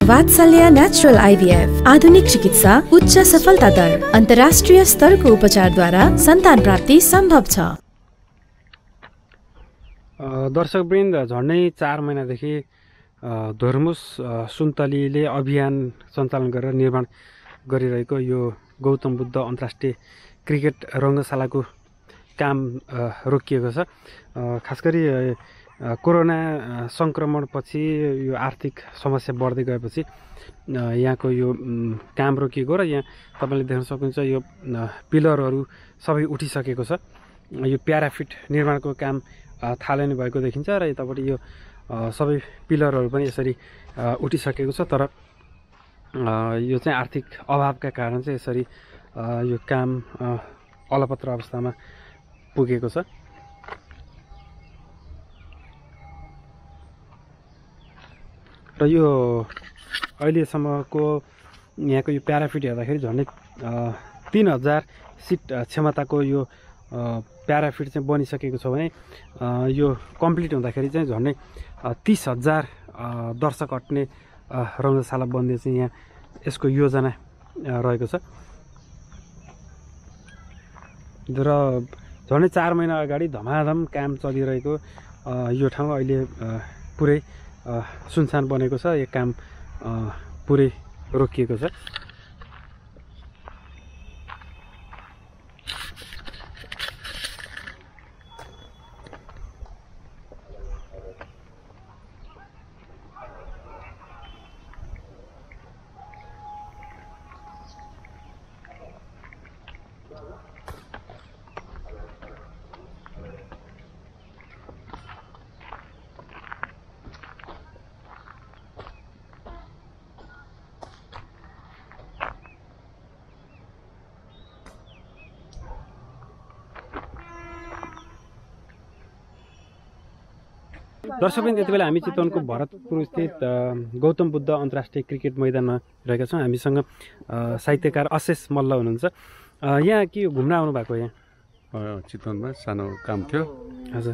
वात्सल्य natural IVF आधुनिक चिकित्सा उच्च सफलता दर अन्तर्राष्ट्रिय स्तरको उपचारद्वारा सन्तान प्राप्ति सम्भव छ। दर्शकवृन्द, झन्डै 4 महिनादेखि धर्मुस सुन्तलीले अभियान सञ्चालन गरेर निर्माण गरिरहेको यो गौतम बुद्ध अन्तर्राष्ट्रिय क्रिकेट रङ्गशालाको काम रोकिएको छ। खास गरी कोरोना सङ्क्रमणपछि यो आर्थिक समस्या बढ्दै गएपछि यहाँको यो काम रोकिएको र यहाँ तपाईँले देख्न सक्नुहुन्छ यो पिलरहरू सबै उठिसकेको छ। यो प्याराफिट निर्माणको काम थालनी भएको देखिन्छ र यतापट्टि यो सबै पिलरहरू पनि यसरी उठिसकेको छ। तर यो चाहिँ आर्थिक अभावका कारण चाहिँ यसरी यो काम अलपत्र अवस्थामा पुगेको छ। र यो अहिलेसम्मको यहाँको यो प्याराफिट हेर्दाखेरि झन्डै 3000 सिट क्षमताको यो प्याराफिट चाहिँ बनिसकेको छ भने यो कम्प्लिट हुँदाखेरि चाहिँ झन्डै 30,000 दर्शक अट्ने रङ्गशाला बन्ने चाहिँ यहाँ यसको योजना रहेको छ। र झन्डै 4 महिना अगाडि धमाधम काम चलिरहेको यो ठाउँ अहिले पुरै सुनसान बनेको छ। यो काम पुरै रोकिएको छ। दर्शकवृन्द, यति बेला हामी चितवनको भरतपुर स्थित गौतम बुद्ध अन्तर्राष्ट्रिय क्रिकेट मैदानमा रहेका छौँ। हामीसँग साहित्यकार अशेष मल्ल हुनुहुन्छ। यहाँ के घुम्न आउनु भएको? यहाँ चितवनमा सानो काम थियो। हजुर।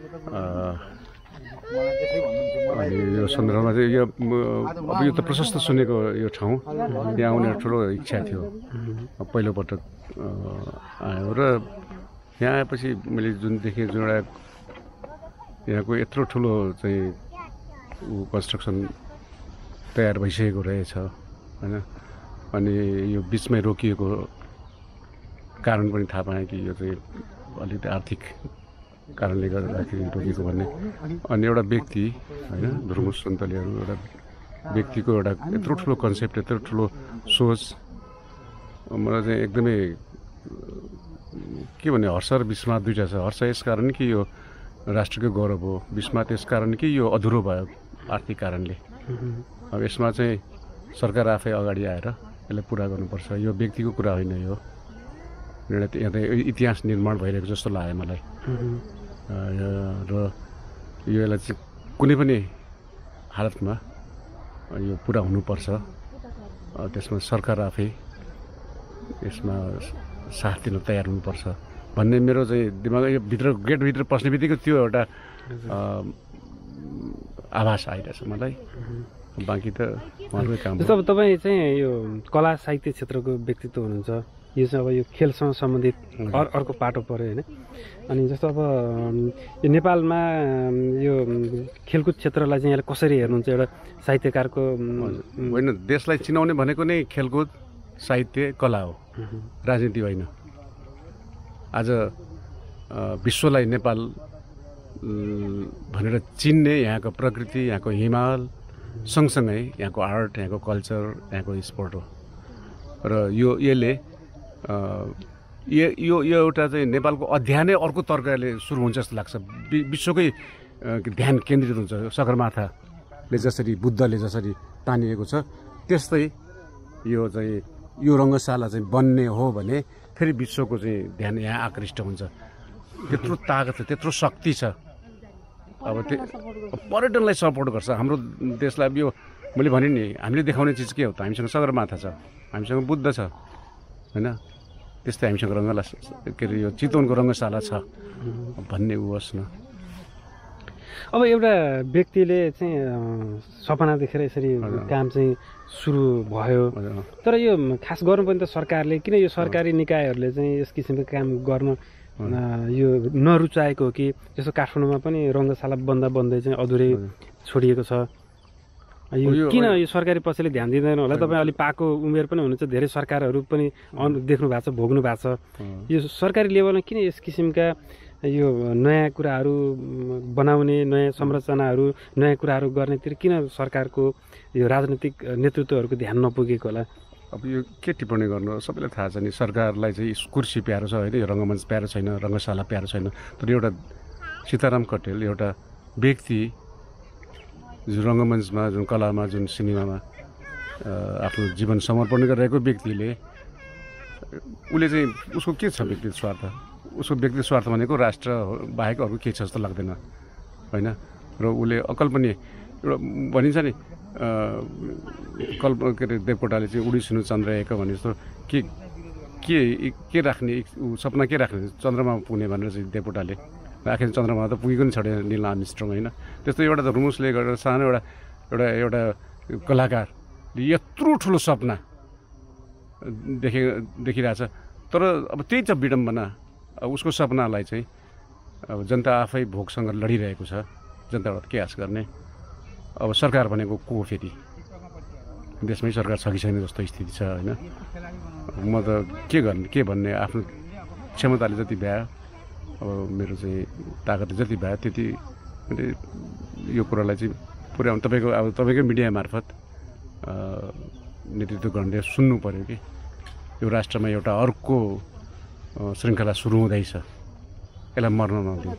अनि यो सन्दर्भमा चाहिँ यो अब यो त प्रशस्त सुनेको यो ठाउँ, यहाँ आउने ठुलो इच्छा थियो। पहिलोपटक आयो र यहाँ आएपछि मैले जुन देखेँ, जुन एउटा यहाँको यत्रो ठुलो चाहिँ कन्स्ट्रक्सन तयार भइसकेको रहेछ होइन। अनि यो बिचमै रोकिएको कारण पनि थाहा पाएँ कि यो चाहिँ अलिकति आर्थिक कारणले गर्दाखेरि रोकिएको भन्ने। अनि एउटा व्यक्ति होइन, धर्मुस सुन्तलीहरू एउटा व्यक्तिको एउटा यत्रो ठुलो कन्सेप्ट, यत्रो ठुलो सोच मलाई चाहिँ एकदमै के भन्ने, हर्ष र विस्मात दुईवटा छ। हर्ष यस कारण कि यो राष्ट्रको गौरव हो, विस्मात यस कारण कि यो अधुरो भयो आर्थिक कारणले। अब यसमा चाहिँ सरकार आफै अगाडि आएर यसलाई पुरा गर्नुपर्छ। यो व्यक्तिको कुरा होइन, यो यहाँ इतिहास निर्माण भइरहेको जस्तो लाग्यो मलाई। र यो यसलाई चाहिँ कुनै पनि हालतमा यो पुरा हुनुपर्छ। त्यसमा सरकार आफै यसमा साथ दिन तयार हुनुपर्छ भन्ने मेरो चाहिँ दिमाग, यो भित्र गेटभित्र पस्ने बित्तिकै त्यो एउटा आभास आइरहेछ मलाई। बाँकी त उहाँकै काम। जस्तो अब तपाईँ चाहिँ यो कला साहित्य क्षेत्रको व्यक्तित्व हुनुहुन्छ, यो चाहिँ अब यो खेलसँग सम्बन्धित अर्को पाटो पऱ्यो होइन। अनि जस्तो अब यो नेपालमा यो खेलकुद क्षेत्रलाई चाहिँ यहाँले कसरी हेर्नुहुन्छ? एउटा साहित्यकारको होइन, देशलाई चिनाउने भनेको नै खेलकुद, साहित्य, कला हो, राजनीति होइन। आज विश्वलाई नेपाल भनेर चिन्ने यहाँको प्रकृति, यहाँको हिमाल, सँगसँगै यहाँको आर्ट, यहाँको कल्चर, यहाँको स्पोर्ट हो। र यसले यो एउटा चाहिँ नेपालको अध्ययनै अर्को तर्कले सुरु हुन्छ जस्तो लाग्छ। विश्वकै ध्यान केन्द्रित हुन्छ। सगरमाथाले जसरी, बुद्धले जसरी तानिएको छ, त्यस्तै यो चाहिँ यो रङ्गशाला चाहिँ बन्ने हो भने फेरि विश्वको चाहिँ ध्यान यहाँ आकृष्ट हुन्छ। त्यत्रो ताकत छ, त्यत्रो शक्ति छ। अब त्यो पर्यटनलाई सपोर्ट गर्छ हाम्रो देशलाई। अब यो मैले भने नि, हामीले देखाउने चिज के हो त? हामीसँग सगरमाथा छ, हामीसँग बुद्ध छ होइन। त्यस्तै हामीसँग के अरे यो चितवनको रङ्गशाला छ भन्ने ऊ होस् न। अब एउटा व्यक्तिले चाहिँ सपना देखेर यसरी काम चाहिँ सुरु भयो, तर यो खास गर्नुपर्ने त सरकारले, किन यो सरकारी निकायहरूले चाहिँ यस किसिमको काम गर्न यो नरुचाएको हो कि जस्तो काठमाडौँमा पनि रङ्गशाला बन्दै चाहिँ अधुरै छोडिएको छ, यो किन यो सरकारी पक्षले ध्यान दिँदैन होला? तपाईँ अलि पाएको उमेर पनि हुनुहुन्छ, धेरै सरकारहरू पनि देख्नु भएको छ, भोग्नु भएको छ, यो सरकारी लेभलमा किन यस किसिमका यो नयाँ कुराहरू बनाउने, नयाँ संरचनाहरू, नयाँ कुराहरू गर्नेतिर किन सरकारको यो राजनीतिक नेतृत्वहरूको ध्यान नपुगेको होला? अब यो के टिप्पणी गर्नु, सबैलाई थाहा छ नि, सरकारलाई चाहिँ कुर्सी प्यारो छ होइन, रङ्गमञ्च प्यारो छैन, रङ्गशाला प्यारो छैन। तर एउटा सीताराम कटेल एउटा व्यक्ति जुन रङ्गमञ्चमा, जुन कलामा, जुन सिनेमामा आफ्नो जीवन समर्पण गरिरहेको व्यक्तिले, उसले चाहिँ उसको के छ व्यक्तिगत स्वार्थ? उसको व्यक्तिगत स्वार्थ भनेको राष्ट्र बाहेक अरू केही छ जस्तो लाग्दैन होइन। र उसले अकल्पनीय एउटा भनिन्छ नि, के अरे देवकोटाले चाहिँ उडी सुनु चन्द्र एक भने जस्तो के राख्ने सपना के राख्ने, चन्द्रमा पुग्ने भनेर चाहिँ देवकोटाले, आखिर चन्द्रमा त पुगेको नि छोडेर निल आर्मस्ट्रङ होइन। त्यस्तो एउटा त रुमुसले गरेर सानो एउटा कलाकारले यत्रो ठुलो सपना देखिरहेछ, तर अब त्यही छ विडम्बना। उसको सपनालाई चाहिँ अब जनता आफै भोकसँग लडिरहेको छ, जनताबाट के आश गर्ने? अब सरकार भनेको को हो? फेरि देशमै सरकार छ कि छैन जस्तो स्थिति छ होइन। म त के भन्ने, आफ्नो क्षमताले जति भ्यायो, अब मेरो चाहिँ ताकतले जति भ्यायो त्यति यो कुरालाई चाहिँ पुर्याउनु तपाईँकै मिडिया मार्फत नेतृत्व गर्ने सुन्नु पऱ्यो कि यो राष्ट्रमा एउटा अर्को श्रृङ्खला सुरु हुँदैछ, यसलाई मर्न नदिनु।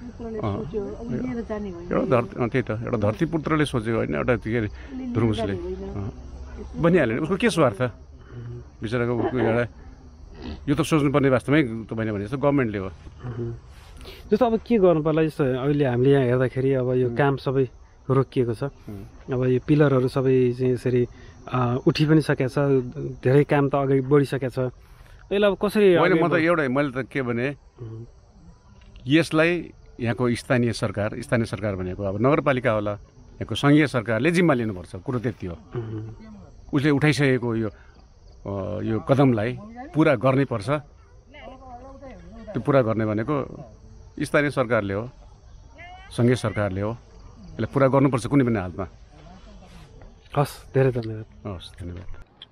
त्यही त एउटा धरतीपुत्रले सोचेको होइन, एउटा के अरे धुर्मुसले बनिहाल्यो। उसको के स्वार्थ बिचराको? एउटा यो त सोच्नुपर्ने वास्तवमै तपाईँले भने जस्तो गभर्मेन्टले हो। जस्तो अब के गर्नु पर्ला? जस्तो अहिले हामीले यहाँ हेर्दाखेरि अब यो काम सबै रोकिएको छ, अब यो पिलरहरू सबै चाहिँ यसरी उठि पनि सकेको छ, धेरै काम त अगाडि बढिसकेको छ। यसलाई अब कसरी? होइन, म त मैले त के भने, यसलाई यहाँको स्थानीय सरकार भनेको अब नगरपालिका होला, यहाँको सङ्घीय सरकारले जिम्मा लिनुपर्छ, कुरो त्यति हो। उसले उठाइसकेको यो कदमलाई पुरा गर्नै पर्छ। त्यो पुरा गर्ने भनेको स्थानीय सरकारले हो, सङ्घीय सरकारले हो, यसलाई पुरा गर्नुपर्छ कुनै पनि हालतमा। हस्, धेरै धन्यवाद। हस्, धन्यवाद।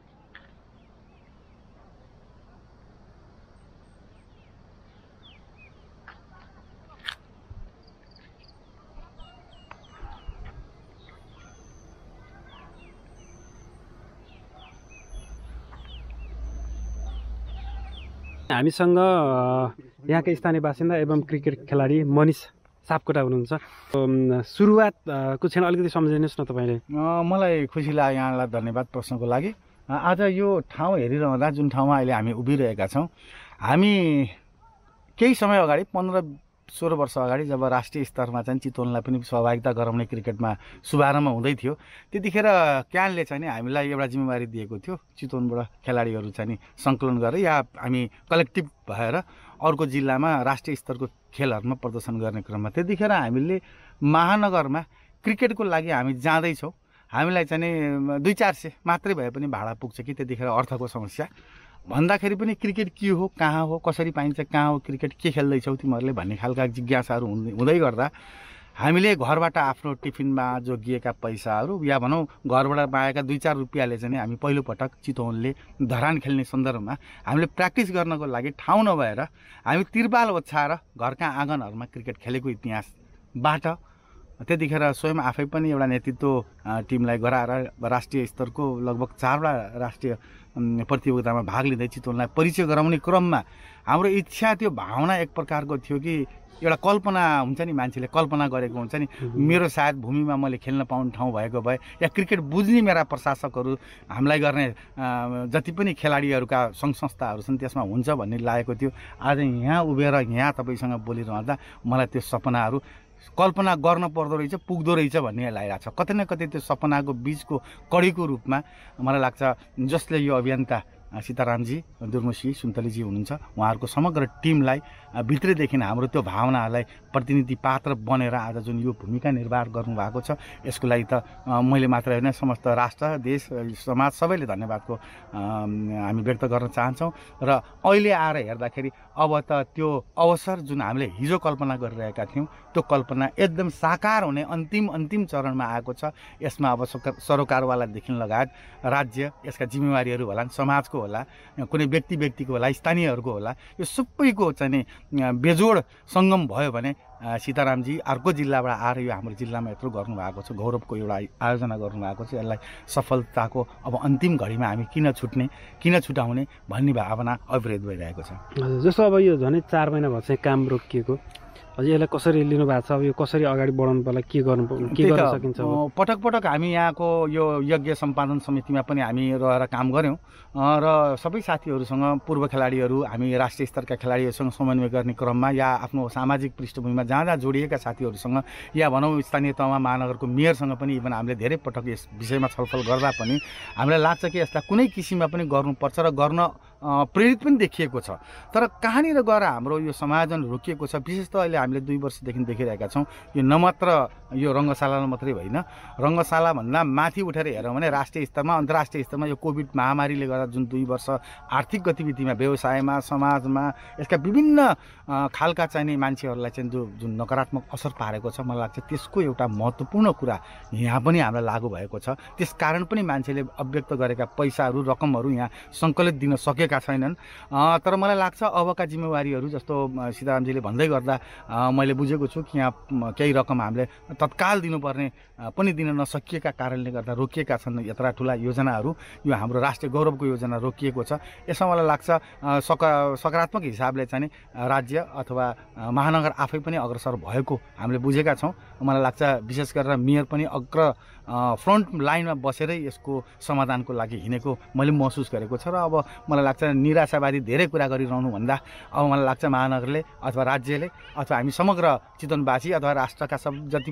हामीसँग यहाँका स्थानीय बासिन्दा एवं क्रिकेट खेलाडी मनिष सापकोटा हुनुहुन्छ। सुरुवातको क्षण अलिकति सम्झिनुहोस् न तपाईँले। मलाई खुसी लाग्यो, यहाँलाई धन्यवाद प्रश्नको लागि। आज यो ठाउँ हेरिरहँदा, जुन ठाउँमा अहिले हामी उभिरहेका छौँ, हामी केही समय अगाडि 15-16 वर्ष अगाडि जब राष्ट्रिय स्तरमा चाहिँ चितवनलाई पनि सहभागिता गराउने क्रिकेटमा शुभारम्भ हुँदै थियो, त्यतिखेर क्यानले चाहिँ हामीलाई एउटा जिम्मेवारी दिएको थियो, चितवनबाट खेलाडीहरू चाहिँ सङ्कलन गरेर या हामी कलेक्टिभ भएर अर्को जिल्लामा राष्ट्रिय स्तरको खेलहरूमा प्रदर्शन गर्ने क्रममा त्यतिखेर हामीले महानगरमा क्रिकेटको लागि हामी जाँदैछौँ। हामीलाई चाहिँ 200-400 मात्रै भए पनि भाडा पुग्छ कि त्यतिखेर अर्थको समस्या भन्दाखेरि पनि क्रिकेट के हो, कहाँ हो, कसरी पाइन्छ, कहाँ हो क्रिकेट, के खेल्दैछौ तिमीहरूले भन्ने खालका जिज्ञासाहरू हुँदै गर्दा हामीले घरबाट आफ्नो टिफिनमा जोगिएका पैसाहरू या भनौँ घरबाट पाएका 2-4 रुपियाँले चाहिँ हामी पहिलोपटक चितवनले धरान खेल्ने सन्दर्भमा हामीले प्र्याक्टिस गर्नको लागि ठाउँ नभएर हामी तिरपाल ओछ्याएर घरका आँगनहरूमा क्रिकेट खेलेको इतिहासबाट त्यतिखेर स्वयं आफै पनि एउटा नेतृत्व टिमलाई गराएर राष्ट्रिय स्तरको लगभग 4वटा राष्ट्रिय प्रतियोगितामा भाग लिँदै चितवनलाई परिचय गराउने क्रममा हाम्रो इच्छा त्यो भावना एक प्रकारको थियो कि एउटा कल्पना हुन्छ नि, मान्छेले कल्पना गरेको हुन्छ नि, मेरो सायद भूमिमा मैले खेल्न पाउने ठाउँ भएको भए या क्रिकेट बुझ्ने मेरा प्रशासकहरू हामीलाई गर्ने जति पनि खेलाडीहरूका सङ्घ संस्थाहरू छन् त्यसमा हुन्छ भन्ने लागेको थियो। आज यहाँ उभिएर यहाँ तपाईँसँग बोलिरहँदा मलाई त्यो सपनाहरू कल्पना गर्न पर्दो रहेछ, पुग्दो रहेछ भन्ने लागिरहेको छ। कतै न कतै त्यो सपनाको बीजको कडीको रूपमा मलाई लाग्छ जसले यो अभियन्ता सीतारामजी दुर्मुसी सुन्तलीजी हुनुहुन्छ, उहाँहरूको समग्र टिमलाई भित्रैदेखि हाम्रो त्यो भावनाहरूलाई प्रतिनिधि पात्र बनेर आज जुन यो भूमिका निर्वाह गर्नुभएको छ, यसको लागि त मैले मात्र होइन समस्त राष्ट्र देश समाज सबैले धन्यवादको हामी व्यक्त गर्न चाहन्छौँ। र अहिले आएर हेर्दाखेरि अब त त्यो अवसर जुन हामीले हिजो कल्पना गरिरहेका थियौँ त्यो कल्पना एकदम साकार हुने अन्तिम चरणमा आएको छ। यसमा अब सरोकारवालादेखि लगायत राज्य, यसका जिम्मेवारीहरू होला, समाजको होला, कुनै व्यक्तिको होला, स्थानीयहरूको होला, यो सबैको चाहिँ नि बेजोड सङ्गम भयो भने सीतारामजी अर्को जिल्लाबाट आएर यो हाम्रो जिल्लामा यत्रो गर्नुभएको छ, गौरवको एउटा आयोजना गर्नुभएको छ, यसलाई सफलताको अब अन्तिम घडीमा हामी किन छुटाउने भन्ने भावना अविरत भइरहेको छ। जस्तो अब यो झनै 4 महिना भयो चाहिँ काम रोकिएको, हजुर यसलाई कसरी लिनु भएको छ, अब यो कसरी अगाडि बढाउनु पर्ला, के गर्न सकिन्छ? पटक हामी यहाँको यो यज्ञ सम्पादन समितिमा पनि हामी रहेर काम गऱ्यौँ र सबै साथीहरूसँग, पूर्व खेलाडीहरू, हामी राष्ट्रिय स्तरका खेलाडीहरूसँग समन्वय गर्ने क्रममा या आफ्नो सामाजिक पृष्ठभूमिमा जहाँ जोडिएका साथीहरूसँग या भनौँ स्थानीय तहमा महानगरको मेयरसँग पनि इभन हामीले धेरै पटक यस विषयमा छलफल गर्दा पनि हामीलाई लाग्छ कि यसलाई कुनै किसिममा पनि गर्नुपर्छ र गर्न प्रेरित पनि देखिएको छ। तर कहाँनिर गएर हाम्रो यो समायोजन रोकिएको छ, विशेष त अहिले हामीले 2 वर्षदेखि देखिरहेका छौँ, यो न मात्र यो रङ्गशाला मात्रै होइन, रङ्गशालाभन्दा माथि उठेर हेरौँ भने राष्ट्रिय स्तरमा, अन्तर्राष्ट्रिय स्तरमा यो कोभिड महामारीले गर्दा जुन 2 वर्ष आर्थिक गतिविधिमा, व्यवसायमा, समाजमा यसका विभिन्न खालका चाहिने मान्छेहरूलाई चाहिँ जुन नकारात्मक असर पारेको छ, मलाई लाग्छ त्यसको एउटा महत्त्वपूर्ण कुरा यहाँ पनि हामीलाई लागू भएको छ। त्यस कारण पनि मान्छेले अव्यक्त गरेका पैसाहरू, रकमहरू यहाँ सङ्कलित दिन सकेका छैनन्। तर मलाई लाग्छ अबका जिम्मेवारीहरू जस्तो सीतारामजीले भन्दै गर्दा मैले बुझेको छु कि यहाँ केही रकम हामीले तत्काल दिनुपर्ने पनि दिन नसकिएका कारणले गर्दा रोकिएका छन् यत्रा ठुला योजनाहरू। यो हाम्रो राष्ट्रिय गौरवको योजना रोकिएको छ। यसमा मलाई लाग्छ सकारात्मक हिसाबले चाहिँ राज्य अथवा महानगर आफै पनि अग्रसर भएको हामीले बुझेका छौँ। मलाई लाग्छ विशेष गरेर मेयर पनि फ्रन्ट लाइनमा बसेरै यसको समाधानको लागि हिँडेको मैले महसुस गरेको छ। र अब मलाई लाग्छ निराशावादी धेरै कुरा गरिरहनु भन्दा अब मलाई लाग्छ महानगरले अथवा राज्यले अथवा हामी समग्र चितवनवासी अथवा राष्ट्रका सब जति